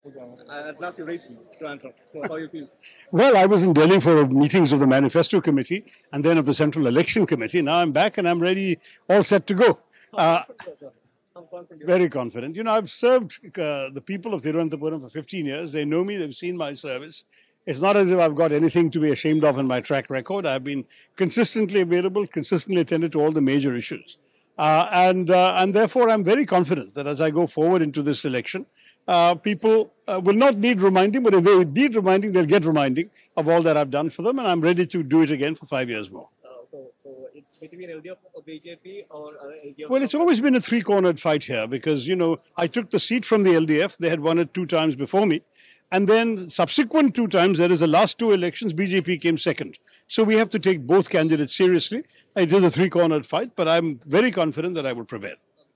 At last, you raised to answer. So, how you feel? Well, I was in Delhi for meetings of the Manifesto Committee and then of the Central Election Committee. Now I'm back and I'm ready, all set to go. I'm confident. Very confident. You know, I've served the people of Thiruvananthapuram for 15 years. They know me, they've seen my service. It's not as if I've got anything to be ashamed of in my track record. I've been consistently available, consistently attended to all the major issues. And therefore, I'm very confident that as I go forward into this election, people will not need reminding, but if they need reminding, they'll get reminding of all that I've done for them. And I'm ready to do it again for 5 years more. So it's between LDF or BJP or LDF? Well, it's always been a three-cornered fight here because, you know, I took the seat from the LDF. They had won it 2 times before me. And then subsequent 2 times, that is the last 2 elections, BJP came second. So we have to take both candidates seriously. It is a three-cornered fight, but I'm very confident that I will prevail.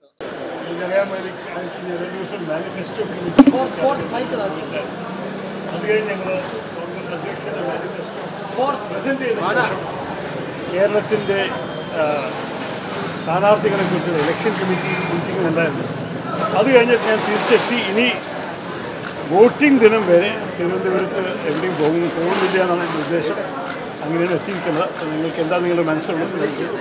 Manifesto കേരളത്തിൻ്റെ സ്ഥാനാർത്ഥികളെ കുറിച്ചുള്ള election committee meeting ഉണ്ടായിരുന്നു. അത് കഴിഞ്ഞിട്ട് ഞാൻ തിരിച്ചെത്തി. ഇനി voting ദിനം വരെ തിരുവനന്തപുരത്ത് എവിടെയും പോകുന്നില്ല എന്നാണ് എൻ്റെ ഉദ്ദേശം. അങ്ങനെയാണ് എത്തിയിരിക്കുന്നത്. നിങ്ങൾക്ക് എന്താ നിങ്ങളുടെ മനസ്സിലുള്ളത്?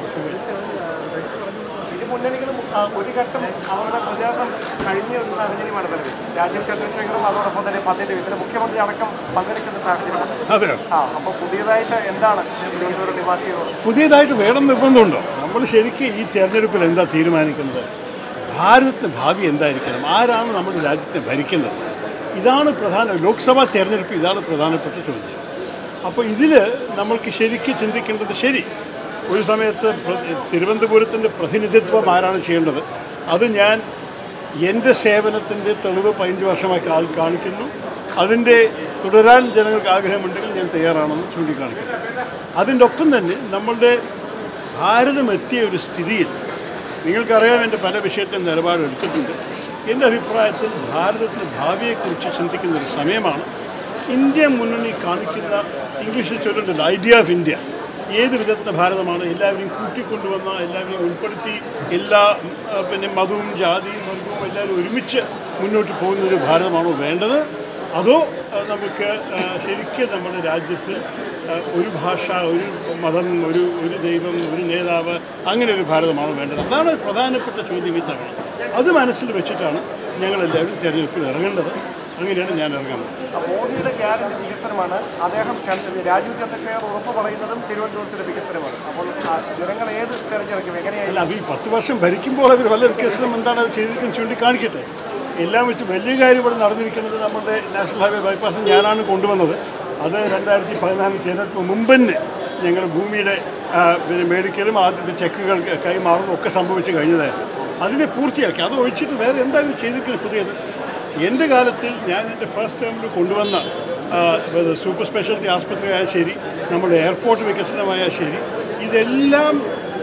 മുന്നണികളും ഒരു ഘട്ടം അവരുടെ പ്രചാരണം കഴിഞ്ഞ ഒരു സാഹചര്യമാണ് വരുന്നത്. രാജീവ് ചന്ദ്രശേഖറും അതോടൊപ്പം തന്നെ പദ്ധതി ഇതിന് മുഖ്യമന്ത്രി അടക്കം പങ്കെടുക്കുന്ന സാഹചര്യമാണ്. അപ്പോൾ പുതിയതായിട്ട് എന്താണ് തിരുവനന്തപുരം നിവാസികളോട്? പുതിയതായിട്ട് വേണം നിർബന്ധമുണ്ടോ? നമ്മൾ ശരിക്കും ഈ തെരഞ്ഞെടുപ്പിൽ എന്താ തീരുമാനിക്കുന്നത്? ഭാരതത്തിന് ഭാവി എന്തായിരിക്കണം? ആരാണ് നമ്മുടെ രാജ്യത്തെ ഭരിക്കുന്നത്? ഇതാണ് പ്രധാന ലോക്സഭാ തെരഞ്ഞെടുപ്പ്. ഇതാണ് പ്രധാനപ്പെട്ട ചോദ്യം. അപ്പോൾ ഇതിൽ നമ്മൾക്ക് ശരിക്കും ചിന്തിക്കേണ്ടത് ശരി. ഒരു സമയത്ത് തിരുവനന്തപുരത്തിൻ്റെ പ്രതിനിധിത്വം ആരാണ് ചെയ്യേണ്ടത്? അത് ഞാൻ എൻ്റെ സേവനത്തിൻ്റെ തെളിവ് 15 വർഷമായി കാണിക്കുന്നു. അതിൻ്റെ തുടരാൻ ജനങ്ങൾക്ക് ആഗ്രഹമുണ്ടെങ്കിൽ ഞാൻ തയ്യാറാണെന്ന് ചൂണ്ടിക്കാണിക്കുന്നു. അതിൻ്റെ ഒപ്പം തന്നെ നമ്മളുടെ ഭാരതം എത്തിയ ഒരു സ്ഥിതിയിൽ നിങ്ങൾക്കറിയാം, എൻ്റെ പല വിഷയത്തിലും നിലപാടെടുത്തിട്ടുണ്ട്. എൻ്റെ അഭിപ്രായത്തിൽ ഭാരതത്തിൻ്റെ ഭാവിയെക്കുറിച്ച് ചിന്തിക്കുന്ന ഒരു സമയമാണ്. ഇന്ത്യ മുന്നണി കാണിക്കുന്ന, ഇംഗ്ലീഷിൽ ചൊല്ലുന്നുണ്ട്, ഐഡിയ ഓഫ് ഇന്ത്യ. ഏത് വിധത്തിൻ്റെ ഭാരതമാണ്? എല്ലാവരെയും കൂട്ടിക്കൊണ്ടുവന്ന, എല്ലാവരെയും ഉൾപ്പെടുത്തി, എല്ലാ മതവും ജാതിയും വർഗവും എല്ലാവരും ഒരുമിച്ച് മുന്നോട്ട് പോകുന്നൊരു ഭാരതമാണോ വേണ്ടത്? അതോ നമുക്ക് ശരിക്കും നമ്മുടെ രാജ്യത്തിൽ ഒരു ഭാഷ, ഒരു മതം, ഒരു ദൈവം, ഒരു നേതാവ്, അങ്ങനെ ഒരു ഭാരതമാണോ വേണ്ടത്? അതാണ് പ്രധാനപ്പെട്ട ചോദ്യം ഈ തവണ. അത് മനസ്സിൽ വെച്ചിട്ടാണ് ഞങ്ങളെല്ലാവരും തിരഞ്ഞെടുപ്പിൽ ഇറങ്ങേണ്ടത്. അങ്ങനെയാണ് ഞാൻ ഇറങ്ങുന്നത്. മോദിയുടെ ഗ്യാരണ്ടി വികസനമാണ്. അദ്ദേഹം രാജീവ് ചന്ദ്രശേഖർ ഉറപ്പ് പറയുന്നതും തിരുവനന്തപുരത്തിന്റെ വികസനമാണ്. അപ്പോൾ ജനങ്ങൾ ഏത് തിരഞ്ഞെടുക്കും? എങ്ങനെയായാലും അല്ല, ഈ 10 വർഷം ഭരിക്കുമ്പോൾ അവർ വല്ല വികസനം എന്താണ് അത് ചെയ്തിരിക്കുന്നത് ചൂണ്ടിക്കാണിക്കട്ടെ. എല്ലാം വെച്ച് വലിയ കാര്യം ഇവിടെ നടന്നിരിക്കുന്നത് നമ്മുടെ നാഷണൽ ഹൈവേ ബൈപ്പാസ് ഞാനാണ് കൊണ്ടുവന്നത്. അത് 2014 തിരഞ്ഞെടുപ്പ് മുമ്പ് തന്നെ ഞങ്ങൾ ഭൂമിയുടെ മേടിക്കലും ആദ്യത്തെ ചെക്കുകൾ കൈമാറുന്നതും ഒക്കെ സംഭവിച്ചു കഴിഞ്ഞതായിരുന്നു. അതിനെ പൂർത്തിയാക്കി. അത് ഒഴിച്ചിട്ട് വേറെ എന്തായാലും ചെയ്തിരിക്കുന്നത് പുതിയത്? എൻ്റെ കാലത്തിൽ ഞാൻ എൻ്റെ ഫസ്റ്റ് ടൈമിൽ കൊണ്ടുവന്ന സൂപ്പർ സ്പെഷ്യാലിറ്റി ആസ്പത്രിയായാൽ ശരി, നമ്മുടെ എയർപോർട്ട് വികസനമായാൽ ശരി, ഇതെല്ലാം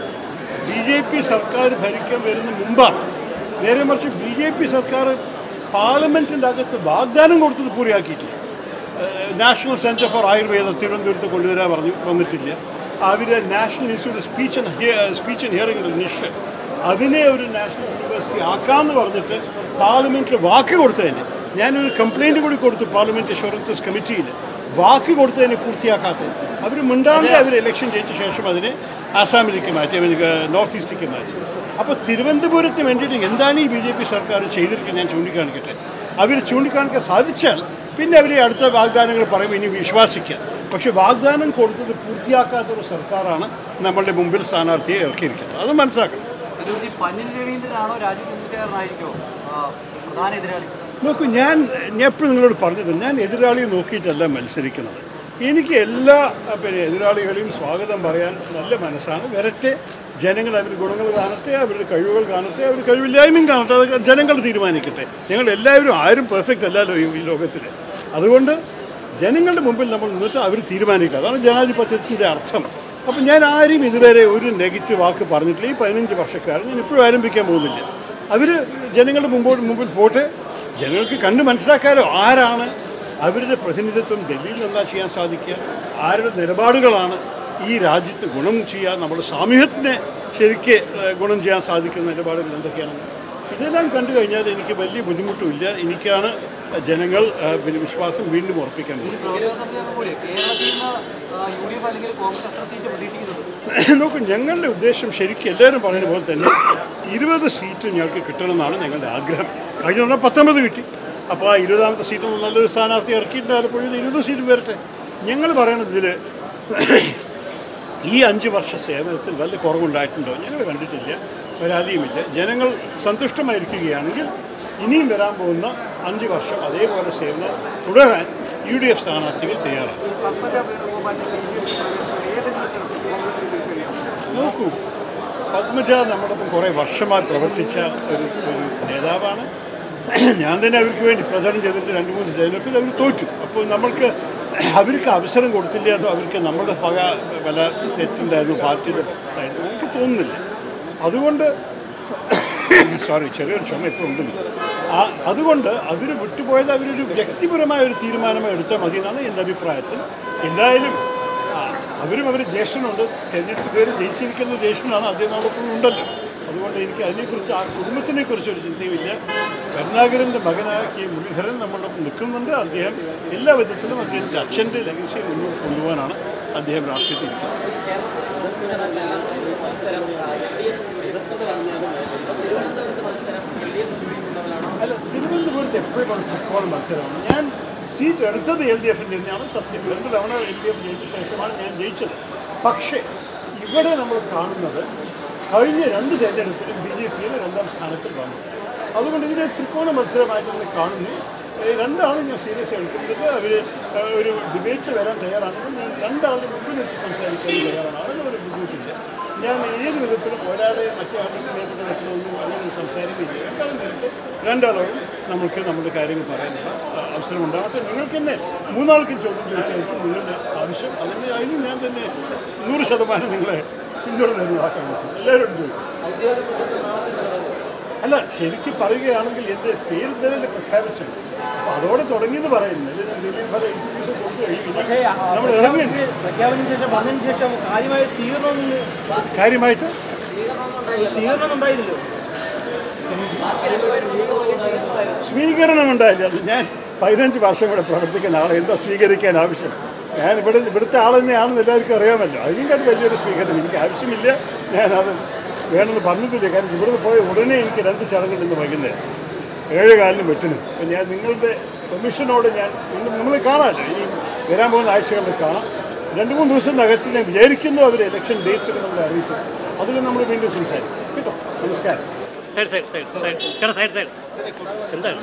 BJP സർക്കാർ ഭരിക്കാൻ വരുന്ന മുമ്പാണ്. നേരെ മറിച്ച് BJP സർക്കാർ പാർലമെൻറ്റിൻ്റെ അകത്ത് വാഗ്ദാനം കൊടുത്തത് പൂർത്തിയാക്കിയിട്ടില്ല. നാഷണൽ സെൻറ്റർ ഫോർ ആയുർവേദം തിരുവനന്തപുരത്ത് കൊണ്ടുവരാൻ വന്നിട്ടില്ല. അവർ national institute speech and hearing NISH അതിനെ ഒരു നാഷണൽ യൂണിവേഴ്സിറ്റി ആക്കാമെന്ന് പറഞ്ഞിട്ട് പാർലമെൻറ്റിൽ വാക്ക് കൊടുത്തതിന് ഞാനൊരു കംപ്ലയിൻറ്റ് കൂടി കൊടുത്തു പാർലമെൻറ്റ് അഷുറൻസസ് കമ്മിറ്റിയിൽ. വാക്ക് കൊടുത്തതിനെ പൂർത്തിയാക്കാത്തത് അവർ മിണ്ടാണ്ട് അവർ ഇലക്ഷൻ ജയിച്ച ശേഷം അതിനെ ആസാമിലേക്ക് മാറ്റി, നോർത്ത് ഈസ്റ്റിലേക്ക് മാറ്റി. അപ്പോൾ തിരുവനന്തപുരത്തിന് വേണ്ടിയിട്ട് എന്താണ് ഈ BJP സർക്കാർ ചെയ്തിരിക്കുന്നത് ഞാൻ ചൂണ്ടിക്കാണിക്കട്ടെ. അവർ ചൂണ്ടിക്കാണിക്കാൻ സാധിച്ചാൽ പിന്നെ അവർ അടുത്ത വാഗ്ദാനങ്ങൾ പറയുമ്പോൾ ഇനി വിശ്വാസിക്കാം. പക്ഷേ വാഗ്ദാനം കൊടുത്തത് പൂർത്തിയാക്കാത്തൊരു സർക്കാരാണ് നമ്മളുടെ മുമ്പിൽ സ്ഥാനാർത്ഥിയെ ഇറക്കിയിരിക്കുന്നത്. അത് മനസ്സിലാക്കണം. നോക്കൂ, ഞാൻ എപ്പോഴും നിങ്ങളോട് പറഞ്ഞത്, ഞാൻ എതിരാളിയെ നോക്കിയിട്ടല്ല മത്സരിക്കുന്നത്. എനിക്ക് എല്ലാ എതിരാളികളെയും സ്വാഗതം പറയാൻ നല്ല മനസ്സാണ്. വരട്ടെ, ജനങ്ങൾ അവരുടെ ഗുണങ്ങൾ കാണട്ടെ, അവരുടെ കഴിവുകൾ കാണട്ടെ, അവരുടെ കഴിവില്ലായ്മയും കാണട്ടെ. അതൊക്കെ ജനങ്ങൾ തീരുമാനിക്കട്ടെ. ഞങ്ങളെല്ലാവരും ആരും പെർഫെക്റ്റ് അല്ലല്ലോ ഈ ലോകത്തിൽ. അതുകൊണ്ട് ജനങ്ങളുടെ മുമ്പിൽ നമ്മൾ നിന്നിട്ട് അവർ തീരുമാനിക്കുക. അതാണ് ജനാധിപത്യത്തിൻ്റെ അർത്ഥം. അപ്പം ഞാൻ ആരും ഇതുവരെ ഒരു നെഗറ്റീവ് വാക്ക് പറഞ്ഞിട്ടില്ല. ഈ 15 വർഷക്കാലം ഞാൻ ഇപ്പോഴും ആരംഭിക്കാൻ പോകുന്നില്ല. അവർ ജനങ്ങളുടെ മുമ്പിൽ പോട്ടെ. ജനങ്ങൾക്ക് കണ്ട് മനസ്സിലാക്കാമല്ലോ ആരാണ് അവരുടെ പ്രതിനിധിത്വം ഡൽഹിയിൽ എന്താ ചെയ്യാൻ സാധിക്കുക, ആരുടെ നിലപാടുകളാണ് ഈ രാജ്യത്ത് ഗുണം ചെയ്യുക, നമ്മുടെ സാമൂഹ്യത്തിനെ ശരിക്ക് ഗുണം ചെയ്യാൻ സാധിക്കുന്ന നിലപാടുകൾ എന്തൊക്കെയാണെന്ന് ഇതെല്ലാം കണ്ടു കഴിഞ്ഞാൽ എനിക്ക് വലിയ ബുദ്ധിമുട്ടുമില്ല. എനിക്കാണ് ജനങ്ങൾ പിന്നെ വിശ്വാസം വീണ്ടും ഉറപ്പിക്കാൻ നോക്കും. ഞങ്ങളുടെ ഉദ്ദേശം ശരിക്കും എല്ലാവരും പറയുന്ന പോലെ തന്നെ 20 സീറ്റ് ഞങ്ങൾക്ക് കിട്ടണമെന്നാണ് ഞങ്ങളുടെ ആഗ്രഹം. കഴിഞ്ഞ തവണ 19 കിട്ടി. അപ്പോൾ ആ 20ാമത്തെ സീറ്റ് നല്ലൊരു സ്ഥാനാർത്ഥി ഇറക്കിയിട്ട് ആലപ്പുഴയിൽ 20 സീറ്റ് വരട്ടെ. ഞങ്ങൾ പറയണത് ഇതിൽ ഈ 5 വർഷ സേവനത്തിൽ വല്ല കുറവുണ്ടായിട്ടുണ്ടോ? ഞങ്ങൾ കണ്ടിട്ടില്ല, പരാതിയുമില്ല. ജനങ്ങൾ സന്തുഷ്ടമായിരിക്കുകയാണെങ്കിൽ ഇനിയും വരാൻ പോകുന്ന 5 വർഷം അതേപോലെ സേവനം തുടരാൻ UDF സ്ഥാനാർത്ഥികൾ തയ്യാറാണ്. നോക്കൂ, പത്മജ നമ്മളൊപ്പം കുറേ വർഷമായി പ്രവർത്തിച്ച ഒരു നേതാവാണ്. ഞാൻ തന്നെ അവർക്ക് വേണ്ടി പ്രചരണം ചെയ്തിട്ട് 2-3 തെരഞ്ഞെടുപ്പിൽ അവർ തോറ്റു. അപ്പോൾ അവർക്ക് അവസരം കൊടുത്തില്ല, അതോ അവർക്ക് നമ്മുടെ പല തെറ്റുണ്ടായിരുന്നു പാർട്ടിയുടെ സൈഡിൽ എനിക്ക് തോന്നുന്നില്ല. അതുകൊണ്ട് ചെറിയൊരു ക്ഷമ ഇപ്പോൾ ഉണ്ടല്ലോ. അതുകൊണ്ട് അവർ വിട്ടുപോയത് അവരൊരു വ്യക്തിപരമായ ഒരു തീരുമാനമായി എടുത്താൽ മതി എന്നാണ് എൻ്റെ അഭിപ്രായത്തിൽ. എന്തായാലും അവർ ജ്യേഷ്ഠനുണ്ട്, തെരഞ്ഞെടുപ്പ് പേര് ജയിച്ചിരിക്കുന്ന ജ്യേഷ്ഠനാണ്, അദ്ദേഹം നമുക്കൊന്നും ഉണ്ടല്ലോ. അതുകൊണ്ട് എനിക്ക് അതിനെക്കുറിച്ച് ആ കുടുംബത്തിനെക്കുറിച്ച് ഒരു ചിന്തയുമില്ല. കരുണാകരൻ്റെ മകനായ K. മുരളീധരൻ നമ്മളൊപ്പം നിൽക്കുന്നുണ്ട്. അദ്ദേഹം എല്ലാ വിധത്തിലും അദ്ദേഹത്തിൻ്റെ അച്ഛൻ്റെ ലെഗസി മുന്നോട്ട് കൊണ്ടുപോകാനാണ് അദ്ദേഹം രാഷ്ട്രീയത്തിൽ അല്ല, തിരുവനന്തപുരത്ത് എപ്പോഴും ഫുട്ബോൾ മത്സരമാണ്. ഞാൻ സീറ്റ് എടുത്തത് LDF-ൻ്റെ തന്നെയാണ് സത്യം. 2 തവണ LDF ജയിച്ച ശേഷമാണ് ഞാൻ ജയിച്ചത്. പക്ഷേ ഇവിടെ നമ്മൾ കാണുന്നത് കഴിഞ്ഞ 2 തെരഞ്ഞെടുപ്പിലും BJP-യുടെ 2ാം സ്ഥാനത്തിൽ വന്നു. അതുകൊണ്ട് ഇതിനെ ത്രികോണ മത്സരമായിട്ട് നമ്മൾ കാണുന്നു. 2 ആളും ഞാൻ സീരിയസ് എടുക്കുന്നത്. അവർ ഒരു ഡിബേറ്റ് വരാൻ തയ്യാറാണെങ്കിൽ ഞാൻ 2 ആളുടെ മുമ്പിൽ വെച്ച് സംസാരിക്കാൻ തയ്യാറാണ്. അതിനൊരു ബുദ്ധിമുട്ടില്ല. ഞാൻ ഏത് വിധത്തിലും ഒരാളെ മറ്റേ ആളുടെ വെച്ചതൊന്നും അങ്ങനെ സംസാരിക്കില്ല. 2 ആളോടും നമുക്ക് നമ്മുടെ കാര്യങ്ങൾ പറയാനുള്ള അവസരം ഉണ്ടാകട്ടെ. നിങ്ങൾക്ക് തന്നെ 3 ആൾക്കും ചോദ്യം ചോദിച്ചായിരിക്കും നിങ്ങളുടെ ആവശ്യം. അതിനും ഞാൻ തന്നെ 100% നിങ്ങളെ പിന്തുണ തരുന്നതാക്കാൻ പറ്റും. എല്ലാവരും ചോദിക്കും. അല്ല, ശരിക്കും പറയുകയാണെങ്കിൽ എൻ്റെ പേര് തന്നെ പ്രഖ്യാപിച്ചത്. അപ്പോൾ അതോടെ തുടങ്ങിയെന്ന് പറയുന്നത് നമ്മൾ ഇറങ്ങി കാര്യമായിട്ട് സ്വീകരണം ഉണ്ടായില്ല. അത് ഞാൻ 15 വർഷം കൂടെ പ്രവർത്തിക്കുന്ന ആളെ എന്താ സ്വീകരിക്കാൻ ആവശ്യം? ഞാൻ ഇവിടുത്തെ ആൾ തന്നെയാണെന്ന് എല്ലാവർക്കും അറിയാമല്ലോ. അതിനെക്കാട്ട് വലിയൊരു സ്വീകരണം എനിക്ക് ആവശ്യമില്ല. ഞാനത് വേണമെന്ന് പറഞ്ഞിട്ടില്ല. കാരണം ഇവിടുന്ന് പോയ ഉടനെ എനിക്ക് 2 ചടങ്ങുണ്ടെന്ന് വൈകുന്നേരം 7:15 വെട്ടിന്. അപ്പം ഞാൻ നിങ്ങളുടെ പെർമിഷനോട് നമ്മൾ കാണാമല്ലോ, ഇനി വരാൻ പോകുന്ന ആഴ്ചകളിൽ കാണാം. 2-3 ദിവസത്തിനകത്ത് ഞാൻ വിചാരിക്കുന്നു അവർ ഇലക്ഷൻ ഡേറ്റ്സൊക്കെ നമ്മളെ അറിയിച്ചു. അതിൽ നമ്മൾ വീണ്ടും സംസാരിക്കും കേട്ടോ. നമസ്കാരം. എന്താണ്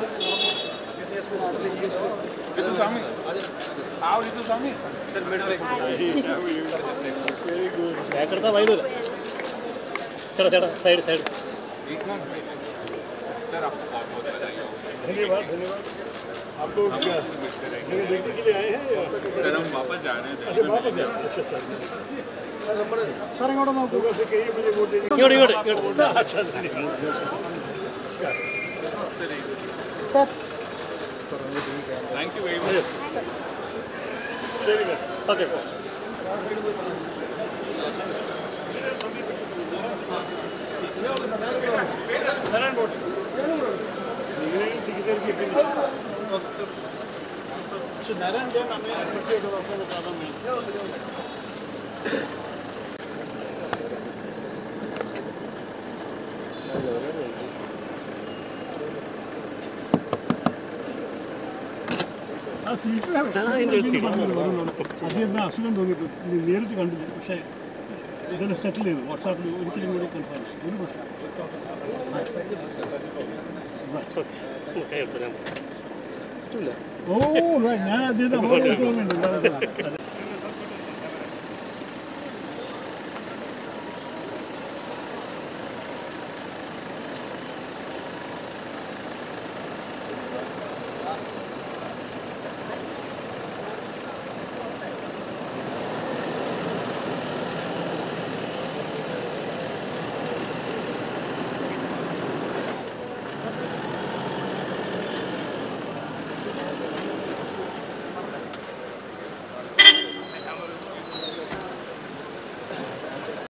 ചേട്ടാ വൈകുന്നേരം ചേട്ടാ സൈഡ് धन्यवाद. आप लोग क्या देखने के लिए आए हैं या सर हम वापस जा रहे थे? अच्छा वापस जा रहे हैं. अच्छा सर इങ്ങോട്ട് നോക്കൂ. कई बजे वोट देने ഇങ്ങോട്ട് अच्छा धन्यवाद. नमस्कार sir thank you very much. Okay. Narayan vote പക്ഷെ നാരായൺ ഞാൻ അമ്മയെ പറ്റിയിട്ട് നോക്കാൻ സാധാരണ ആ അദ്ദേഹത്തിന് അസുഖം തോന്നിയപ്പോൾ നേരിട്ട് കണ്ടില്ല. പക്ഷേ ഇതെല്ലാം സെറ്റിൽ ചെയ്തു. വാട്സാപ്പിൽ ഒരിക്കലും കൂടി കൺഫേം ചെയ്തു. ഒരു പ്രശ്നം. ഓ ഞാൻ അദ്ദേഹത്തെ